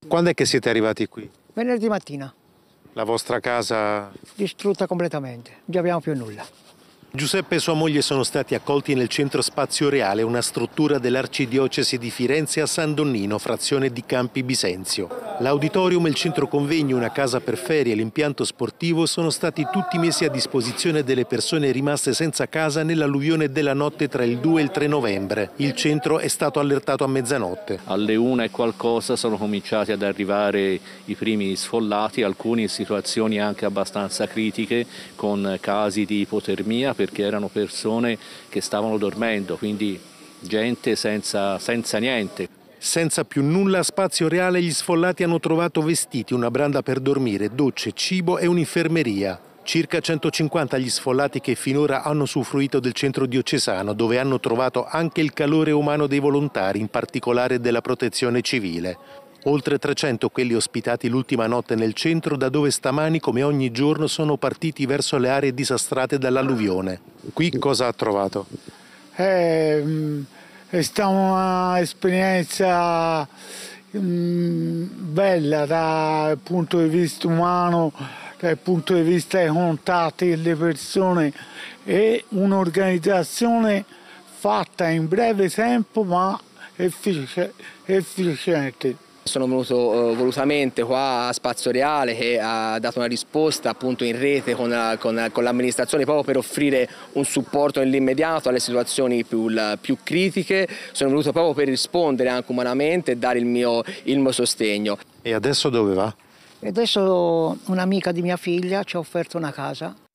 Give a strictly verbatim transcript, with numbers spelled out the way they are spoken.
Quando è che siete arrivati qui? Venerdì mattina. La vostra casa? Distrutta completamente, non abbiamo più nulla. Giuseppe e sua moglie sono stati accolti nel Centro Spazio Reale, una struttura dell'Arcidiocesi di Firenze a San Donnino, frazione di Campi Bisenzio. L'auditorium, il centro convegni, una casa per ferie e l'impianto sportivo sono stati tutti messi a disposizione delle persone rimaste senza casa nell'alluvione della notte tra il due e il tre novembre. Il centro è stato allertato a mezzanotte. Alle una e qualcosa sono cominciati ad arrivare i primi sfollati, alcuni in situazioni anche abbastanza critiche, con casi di ipotermia, perché erano persone che stavano dormendo, quindi gente senza, senza niente. Senza più nulla a Spazio Reale gli sfollati hanno trovato vestiti, una branda per dormire, docce, cibo e un'infermeria. Circa centocinquanta gli sfollati che finora hanno usufruito del centro diocesano, dove hanno trovato anche il calore umano dei volontari, in particolare della protezione civile. Oltre trecento quelli ospitati l'ultima notte nel centro, da dove stamani, come ogni giorno, sono partiti verso le aree disastrate dall'alluvione. Qui cosa ha trovato? È, è stata un'esperienza bella dal punto di vista umano, dal punto di vista dei contatti delle persone e un'organizzazione fatta in breve tempo ma efficiente. Sono venuto uh, volutamente qua a Spazio Reale, che ha dato una risposta appunto in rete con, con, con l'amministrazione, proprio per offrire un supporto nell'immediato alle situazioni più, più critiche. Sono venuto proprio per rispondere anche umanamente e dare il mio, il mio sostegno. E adesso dove va? E adesso un'amica di mia figlia ci ha offerto una casa.